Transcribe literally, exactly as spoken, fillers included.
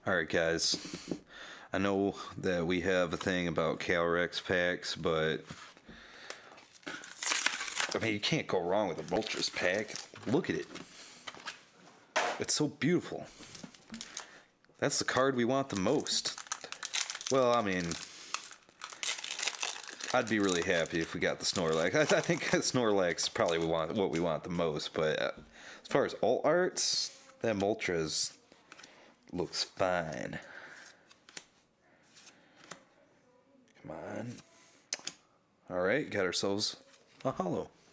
Alright guys, I know that we have a thing about Calyrex packs, but I mean you can't go wrong with a Moltres pack. Look at it. It's so beautiful. That's the card we want the most. Well, I mean, I'd be really happy if we got the Snorlax. I, I think Snorlax is probably we want, what we want the most, but uh, as far as alt arts, that Moltres looks fine. Come on. Alright, got ourselves a holo.